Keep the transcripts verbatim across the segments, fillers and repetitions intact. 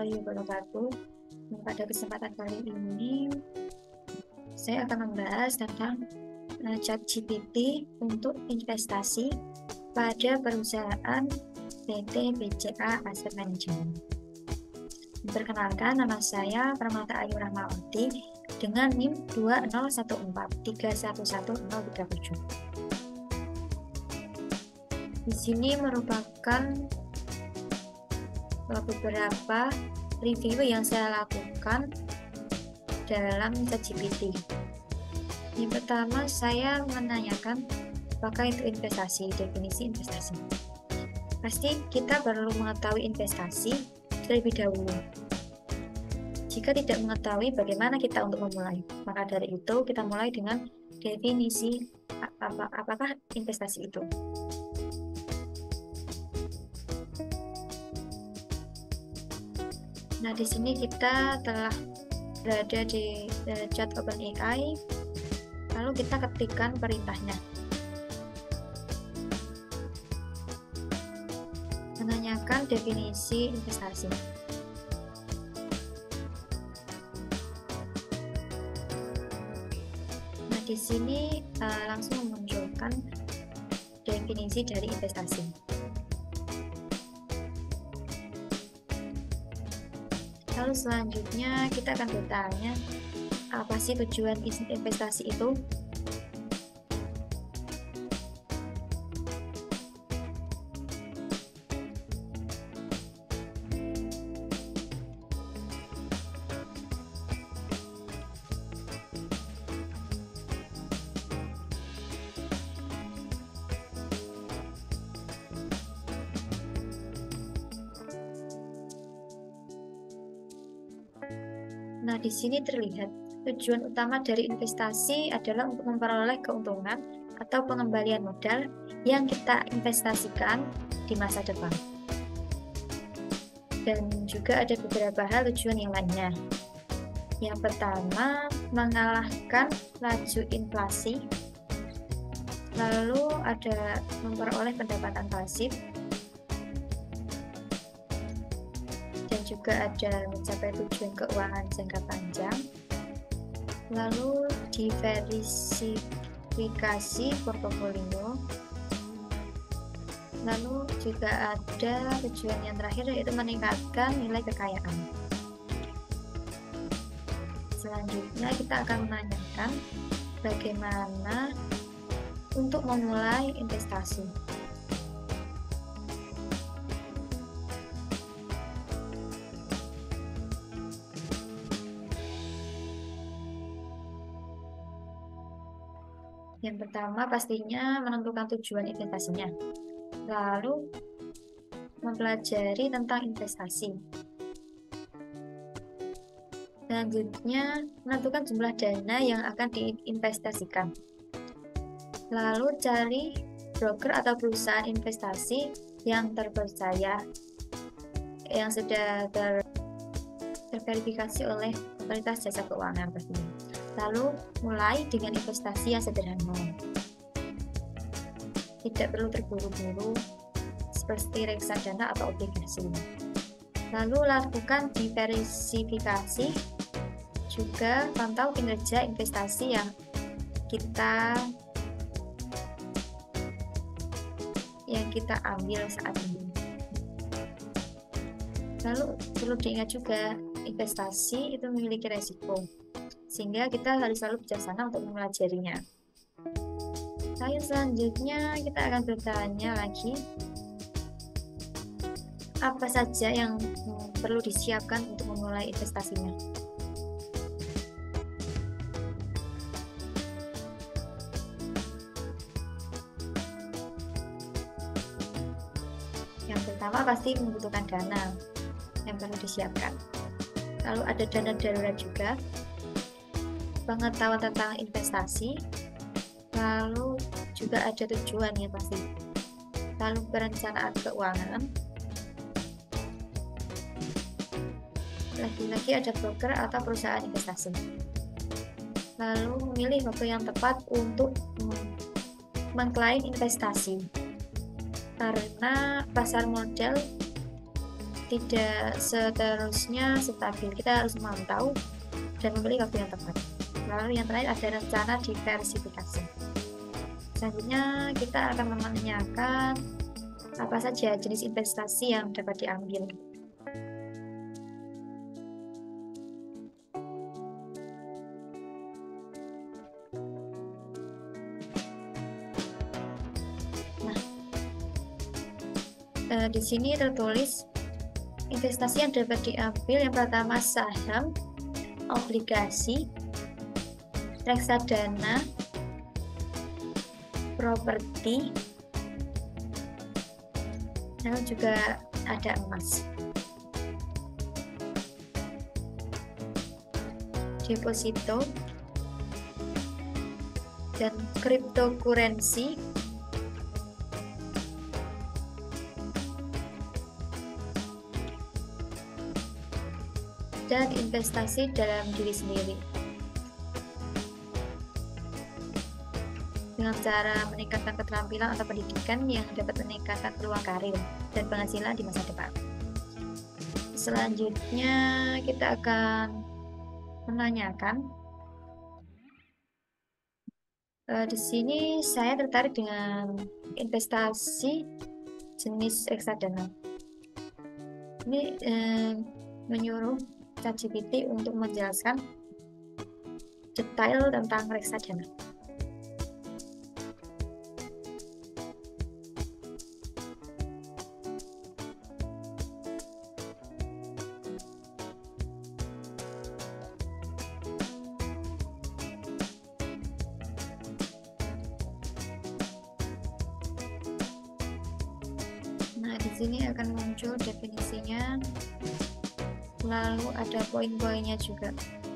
warahmatullahi wabarakatuh. Pada kesempatan kali ini saya akan membahas tentang uh, ChatGPT untuk investasi pada perusahaan P T B C A Asset Management. Perkenalkan, nama saya Permata Ayu Rahmawati dengan NIM dua nol satu empat tiga satu satu nol tiga tujuh. Di sini merupakan beberapa review yang saya lakukan dalam ChatGPT. Yang pertama, saya menanyakan apakah itu investasi, definisi investasi. Pasti kita perlu mengetahui investasi terlebih dahulu. Jika tidak mengetahui, bagaimana kita untuk memulai? Maka dari itu kita mulai dengan definisi apa, apakah investasi itu. Nah, di sini kita telah berada di uh, chat OpenAI, lalu kita ketikkan perintahnya. Menanyakan definisi investasi. Nah, di sini uh, langsung memunculkan definisi dari investasi. Lalu selanjutnya kita akan bertanya, apa sih tujuan investasi itu? Nah, di sini terlihat tujuan utama dari investasi adalah untuk memperoleh keuntungan atau pengembalian modal yang kita investasikan di masa depan. Dan juga ada beberapa hal tujuan yang lainnya. Yang pertama, mengalahkan laju inflasi. Lalu ada memperoleh pendapatan pasif. Juga ada mencapai tujuan keuangan jangka panjang, lalu diversifikasi portofolio, lalu juga ada tujuan yang terakhir yaitu meningkatkan nilai kekayaan. Selanjutnya kita akan menanyakan bagaimana untuk memulai investasi. Yang pertama pastinya menentukan tujuan investasinya, lalu mempelajari tentang investasi. Selanjutnya menentukan jumlah dana yang akan diinvestasikan, lalu cari broker atau perusahaan investasi yang terpercaya, yang sudah ter terverifikasi oleh otoritas jasa keuangan pastinya. Lalu mulai dengan investasi yang sederhana, tidak perlu terburu-buru seperti reksadana atau obligasi. Lalu lakukan diversifikasi, juga pantau kinerja investasi yang kita yang kita ambil saat ini. Lalu perlu diingat juga, investasi itu memiliki resiko, sehingga kita harus selalu bijaksana untuk mempelajarinya. Lalu selanjutnya kita akan bertanya lagi, apa saja yang perlu disiapkan untuk memulai investasinya. Yang pertama pasti membutuhkan dana yang perlu disiapkan. Lalu ada dana darurat juga, pengetahuan tentang investasi, lalu juga ada tujuan yang pasti, lalu perencanaan keuangan, lagi-lagi ada broker atau perusahaan investasi, lalu memilih waktu yang tepat untuk mengklaim investasi, karena pasar modal tidak seterusnya stabil. Kita harus memantau dan memilih waktu yang tepat. Lalu yang terakhir ada rencana diversifikasi. Selanjutnya kita akan menanyakan apa saja jenis investasi yang dapat diambil. Nah, eh, di sini tertulis investasi yang dapat diambil yang pertama saham, obligasi, reksadana, properti, lalu juga ada emas. Deposito dan cryptocurrency, dan investasi dalam diri sendiri dengan cara meningkatkan keterampilan atau pendidikan yang dapat meningkatkan peluang karir dan penghasilan di masa depan. Selanjutnya kita akan menanyakan uh, di sini saya tertarik dengan investasi jenis reksadana. Ini uh, menyuruh ChatGPT untuk menjelaskan detail tentang reksadana. Nah, di sini akan muncul definisinya. Lalu ada poin-poinnya juga.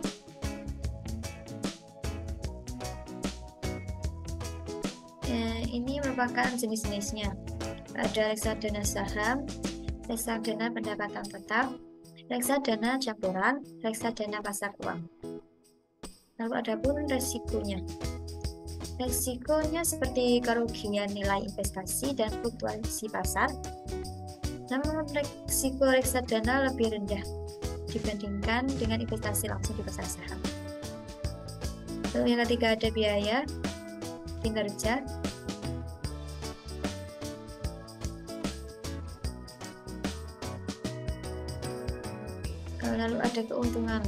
Eh, ini merupakan jenis-jenisnya. Ada reksadana saham, reksadana pendapatan tetap, reksadana campuran, reksadana pasar uang. Lalu ada pun resikonya. Resikonya seperti kerugian nilai investasi dan fluktuasi pasar. Namun resiko reksadana lebih rendah dibandingkan dengan investasi langsung di pasar saham. Lalu yang ketiga ada biaya kinerja. Lalu ada keuntungan.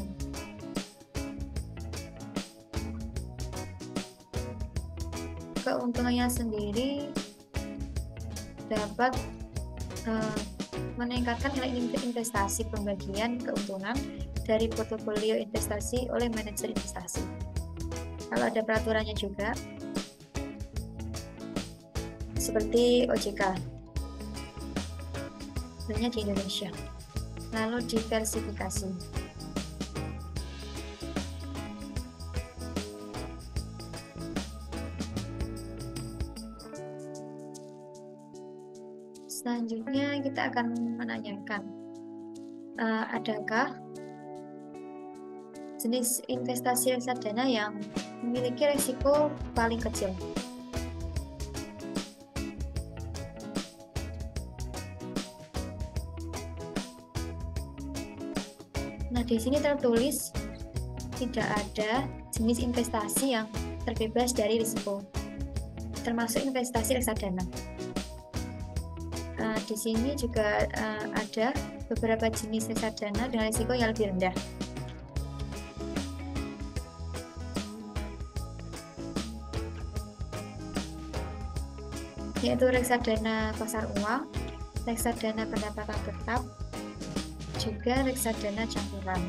Keuntungannya sendiri dapat uh, meningkatkan nilai investasi pembagian keuntungan dari portofolio investasi oleh manajer investasi. Kalau ada peraturannya juga, seperti O J K, sebenarnya di Indonesia. Lalu diversifikasi. Selanjutnya kita akan menanyakan, uh, adakah jenis investasi reksadana yang memiliki risiko paling kecil? Nah, di sini tertulis tidak ada jenis investasi yang terbebas dari risiko, termasuk investasi reksadana. Uh, di sini juga uh, ada beberapa jenis reksadana dengan risiko yang lebih rendah. Yaitu reksadana pasar uang, reksadana pendapatan tetap, juga reksadana campuran.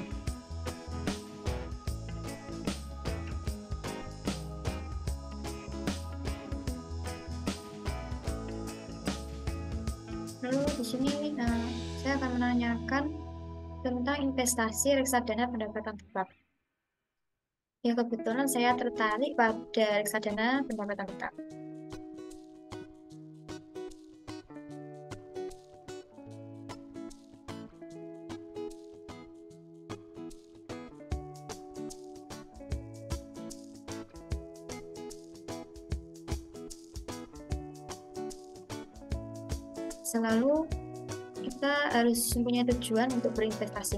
Lalu di sini uh, saya akan menanyakan tentang investasi reksadana pendapatan tetap. Ya, kebetulan saya tertarik pada reksadana pendapatan tetap. Selalu kita harus mempunyai tujuan untuk berinvestasi.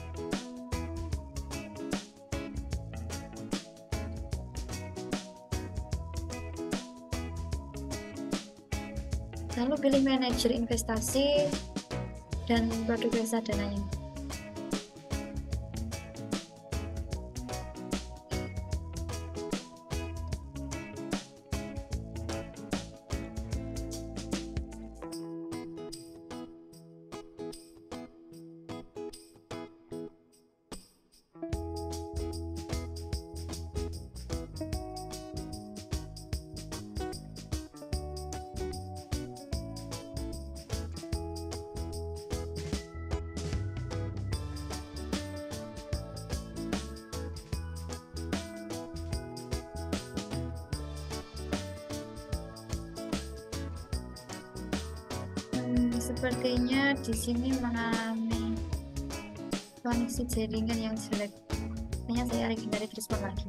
Lalu pilih manajer investasi dan produk reksadananya. Hmm, sepertinya di sini mengalami koneksi jaringan yang jelek. Hanya saya hindari respon lagi.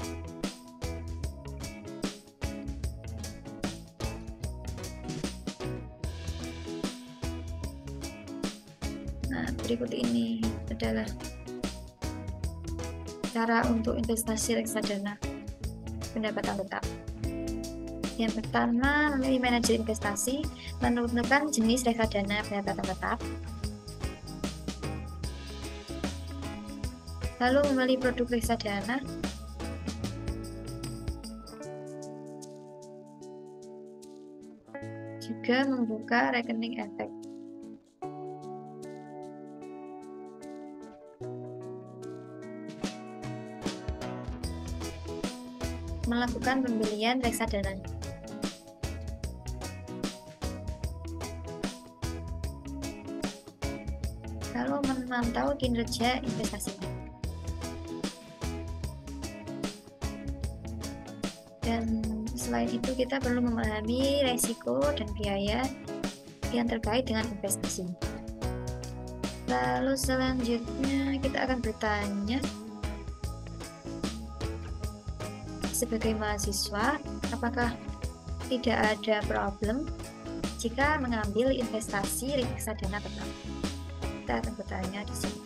Nah, berikut ini adalah cara untuk investasi reksadana pendapatan tetap. Yang pertama, memilih manajer investasi, menentukan jenis reksadana pendapatan tetap. Lalu memilih produk reksadana. Juga membuka rekening efek. Melakukan pembelian reksadana. Lalu memantau kinerja investasinya. Dan selain itu kita perlu memahami resiko dan biaya yang terkait dengan investasi. Lalu selanjutnya kita akan bertanya, sebagai mahasiswa, apakah tidak ada problem jika mengambil investasi reksadana tetap? Kita akan bertanya di sini.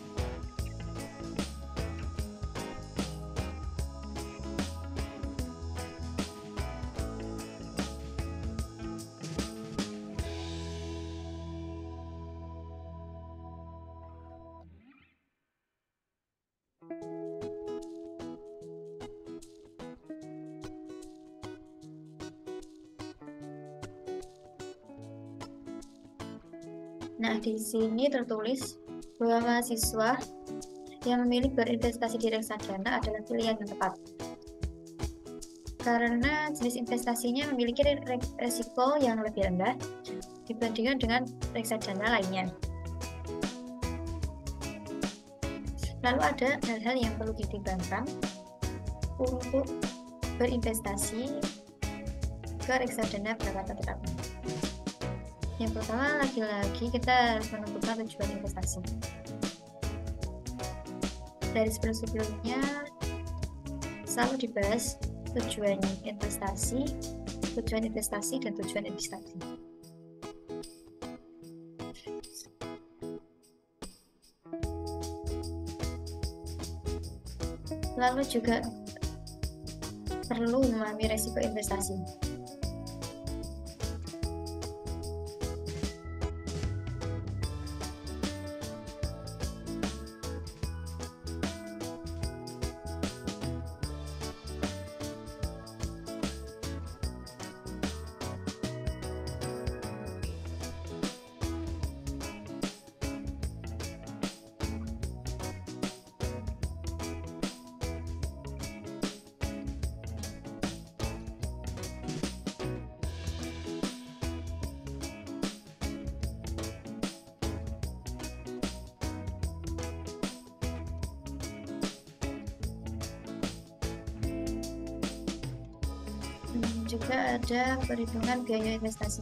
Nah, di sini tertulis bahwa mahasiswa yang memilih berinvestasi di reksadana adalah pilihan yang tepat. Karena jenis investasinya memiliki resiko yang lebih rendah dibandingkan dengan reksadana lainnya. Lalu ada hal-hal yang perlu dipertimbangkan untuk berinvestasi ke reksadana pendapatan tetap. Yang pertama, lagi-lagi kita harus menentukan tujuan investasi. Dari sebelum-sebelumnya selalu dibahas tujuan investasi, tujuan investasi, dan tujuan investasi. Lalu juga perlu memahami resiko investasi. Juga ada perhitungan biaya investasi.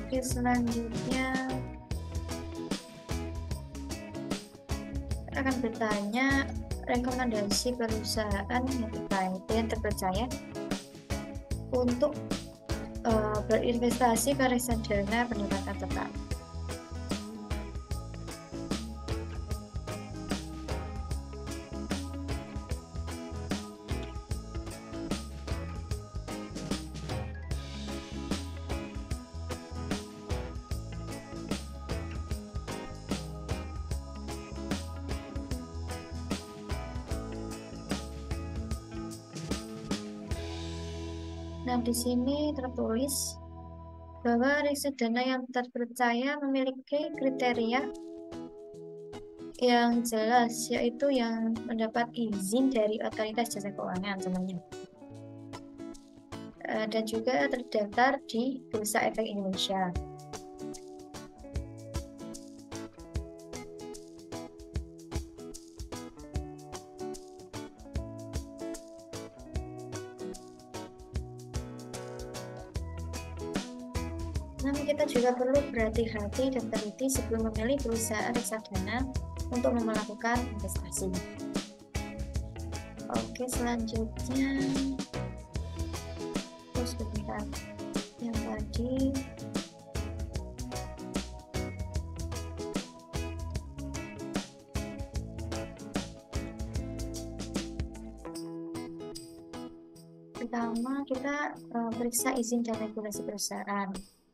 Oke, selanjutnya akan bertanya rekomendasi perusahaan yang terbaik yang terpercaya untuk uh, berinvestasi ke reksadana pendapatan tetap. Nah, di sini tertulis bahwa reksadana yang terpercaya memiliki kriteria yang jelas, yaitu yang mendapat izin dari Otoritas Jasa Keuangan semuanya, dan juga terdaftar di Bursa Efek Indonesia. Namun kita juga perlu berhati-hati dan teliti sebelum memilih perusahaan reksadana untuk melakukan investasi. Oke, selanjutnya terus sebentar yang tadi pertama kita uh, periksa izin dan regulasi perusahaan,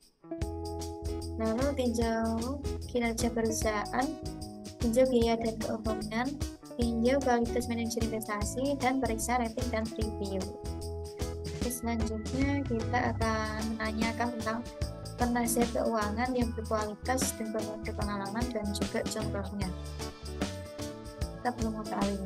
lalu tinjau kinerja perusahaan, tinjau biaya dan keuntungan, tinjau kualitas manajer investasi, dan periksa rating dan review. Terus selanjutnya kita akan menanyakan tentang penasihat keuangan yang berkualitas dan berpengalaman dan juga contohnya. Kita belum mengetahui.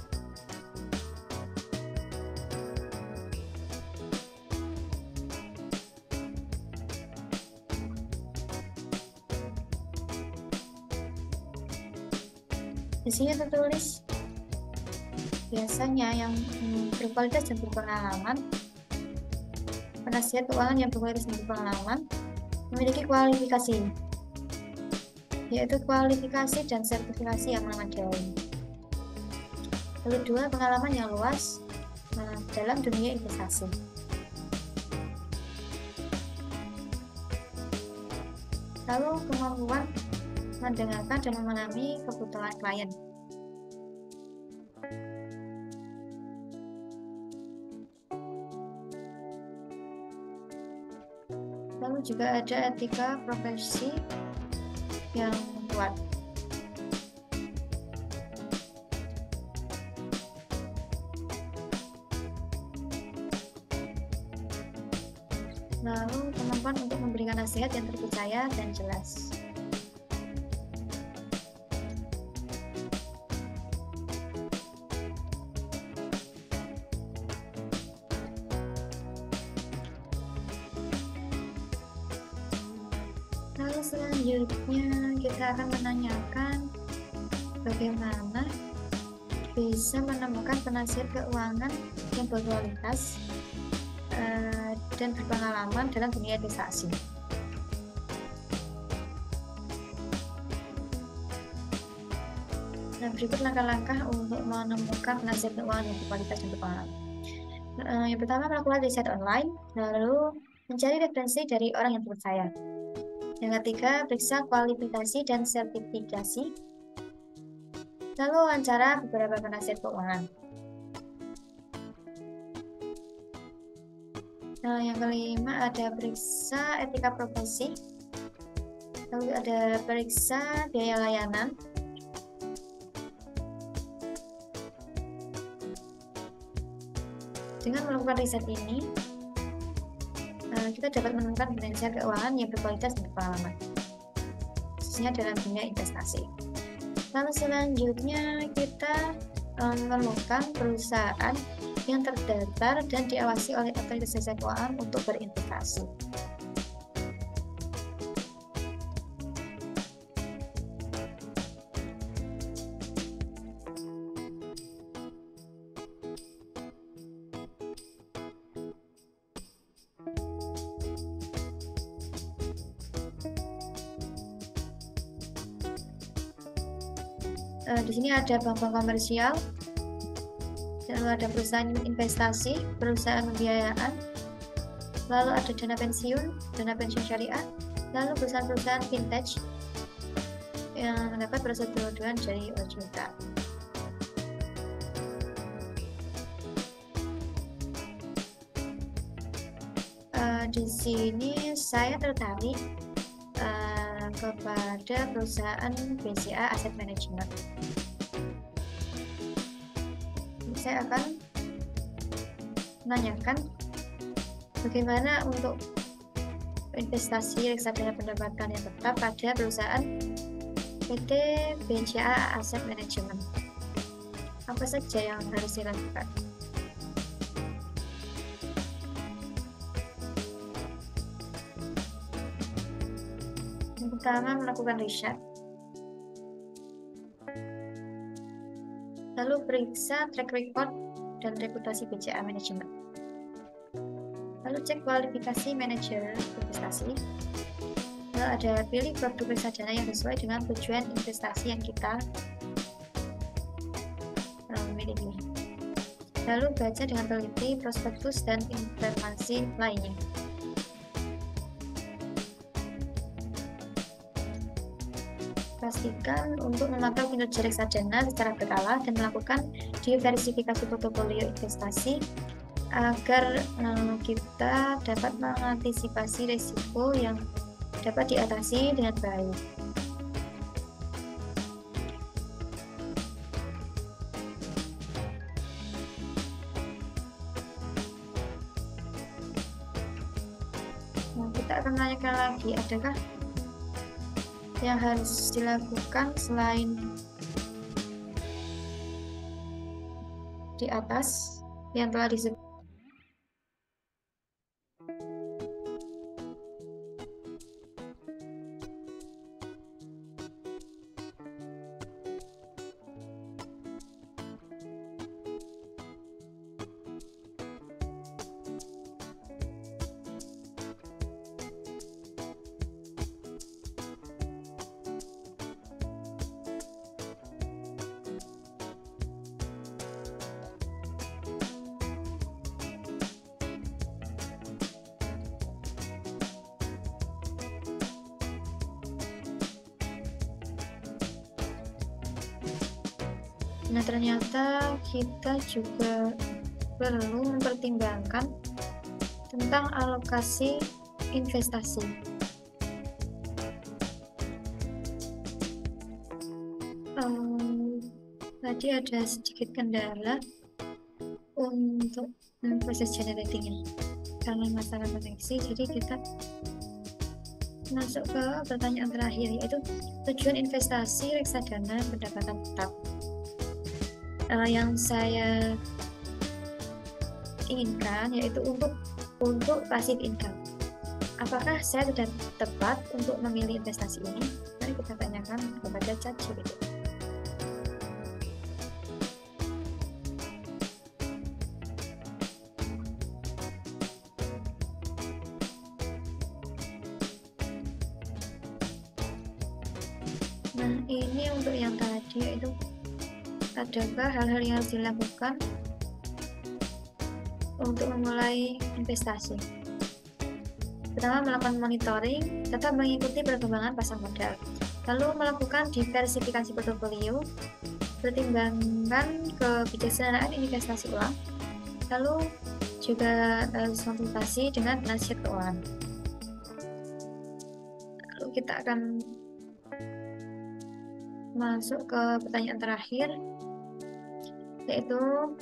Di sini tertulis biasanya yang berkualitas dan berpengalaman, penasihat keuangan yang berkualitas dan berpengalaman memiliki kualifikasi, yaitu kualifikasi dan sertifikasi yang memadai. Lalu dua, pengalaman yang luas nah, dalam dunia investasi. Lalu kemampuan mendengarkan dan memahami kebutuhan klien. Lalu juga ada etika profesi yang kuat. Lalu kemampuan untuk memberikan nasihat yang terpercaya dan jelas. Lalu selanjutnya kita akan menanyakan bagaimana bisa menemukan penasihat keuangan yang berkualitas uh, dan berpengalaman dalam dunia investasi. Nah, berikut langkah-langkah untuk menemukan penasihat keuangan yang berkualitas dan berpengalaman. Uh, yang pertama, melakukan riset online, lalu mencari referensi dari orang yang terpercaya. Yang ketiga, periksa kualifikasi dan sertifikasi. Lalu wawancara beberapa penasihat keuangan. Nah, yang kelima ada periksa etika profesi. Lalu ada periksa biaya layanan. Dengan melakukan riset ini, kita dapat menemukan penasihat keuangan yang berkualitas dan berpengalaman, khususnya dalam dunia investasi. Lalu selanjutnya kita um, menemukan perusahaan yang terdaftar dan diawasi oleh Otoritas Jasa Keuangan untuk berinvestasi. Uh, di sini ada bank-bank komersial, lalu ada perusahaan investasi, perusahaan pembiayaan, lalu ada dana pensiun, dana pensiun syariah, lalu perusahaan-perusahaan vintage yang mendapat persetujuan dari O J K. Uh, di sini saya tertarik uh, kepada perusahaan B C A Asset Management. Saya akan menanyakan bagaimana untuk investasi reksadana pendapatan yang tetap pada perusahaan P T B C A Asset Management. Apa saja yang harus dilakukan? Yang pertama, melakukan riset. Lalu periksa track record dan reputasi B C A Management. Lalu cek kualifikasi manajer investasi. Lalu ada pilih produk reksadana yang sesuai dengan tujuan investasi yang kita miliki. Lalu baca dengan teliti prospektus dan informasi lainnya. Pastikan untuk memantau kinerja reksadana secara berkala dan melakukan diversifikasi portofolio investasi agar um, kita dapat mengantisipasi risiko yang dapat diatasi dengan baik. Nah, kita akan menanyakan lagi, adakah yang harus dilakukan selain di atas yang telah disebut. Nah, ternyata kita juga perlu mempertimbangkan tentang alokasi investasi. Um, tadi ada sedikit kendala untuk um, proses generatingnya karena masalah koneksi, jadi kita masuk ke pertanyaan terakhir, yaitu tujuan investasi reksadana pendapatan tetap. Uh, yang saya inginkan yaitu untuk untuk passive income. Apakah saya sudah tepat untuk memilih investasi ini? Mari kita tanyakan kepada ChatGPT. Nah, ini untuk yang tadi, yaitu adakah hal-hal yang harus dilakukan untuk memulai investasi? Pertama, melakukan monitoring, tetap mengikuti perkembangan pasar modal. Lalu melakukan diversifikasi portofolio, pertimbangkan kebijaksanaan investasi ulang. Lalu juga harus konsultasi dengan penasihat keuangan. Lalu kita akan masuk ke pertanyaan terakhir, yaitu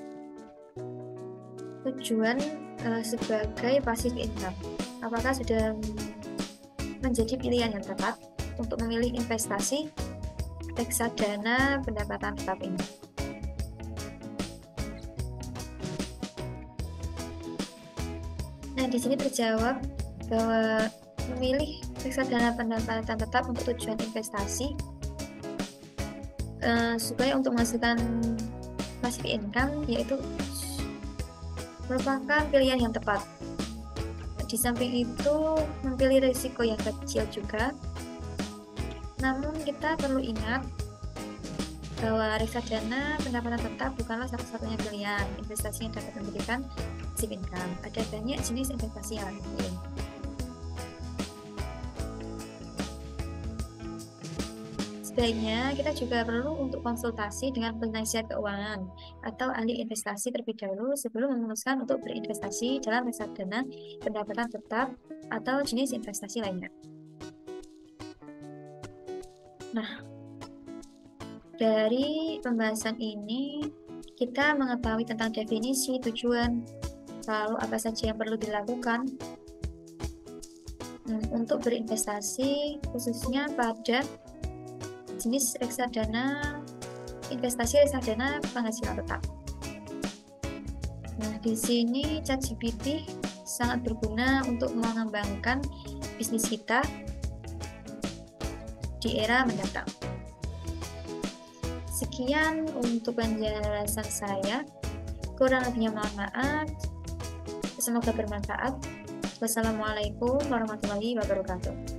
tujuan uh, sebagai passive income. Apakah sudah menjadi pilihan yang tepat untuk memilih investasi reksadana pendapatan tetap ini? Nah, di sini terjawab bahwa memilih reksadana pendapatan tetap untuk tujuan investasi Uh, supaya untuk menghasilkan passive income, yaitu merupakan pilihan yang tepat. Di samping itu memilih risiko yang kecil juga, namun kita perlu ingat bahwa reksadana pendapatan tetap bukanlah satu-satunya pilihan investasi yang dapat memberikan passive income. Ada banyak jenis investasi yang lain. Sebaiknya kita juga perlu untuk konsultasi dengan penasihat keuangan atau ahli investasi terlebih dahulu sebelum memutuskan untuk berinvestasi dalam reksadana pendapatan tetap atau jenis investasi lainnya. Nah, dari pembahasan ini kita mengetahui tentang definisi, tujuan, lalu apa saja yang perlu dilakukan untuk berinvestasi khususnya pada jenis reksadana, investasi reksadana penghasilan tetap. Nah, di sini ChatGPT sangat berguna untuk mengembangkan bisnis kita di era mendatang. Sekian untuk penjelasan saya. Kurang lebihnya mohon maaf. Semoga bermanfaat. Wassalamualaikum warahmatullahi wabarakatuh.